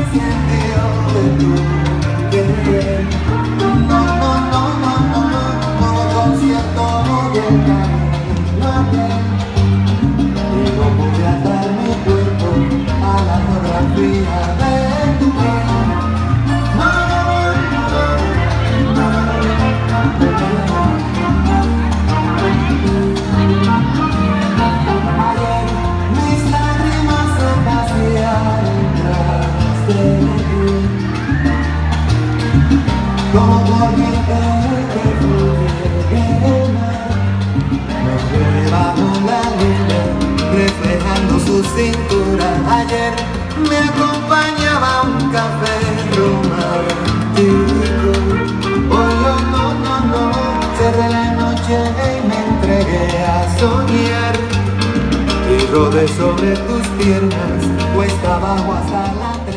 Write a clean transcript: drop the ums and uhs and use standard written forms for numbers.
sintió de tu querer. No, no, no, no, no, no, no, concierto del camino ayer. Y no pude atar mi cuerpo a la fotografía de tu piel. No, no, no, no, no, no. Ayer mis lágrimas se vaciaron tras de ti, como corriente que fluye el mar. Me fue bajo la luna, reflejando su cintura. Ayer me acompañaba un café romántico. Hoy yo no, no, no, cerré la noche y me entregué a soñar. Y rodé sobre tus piernas, cuesta abajo hasta la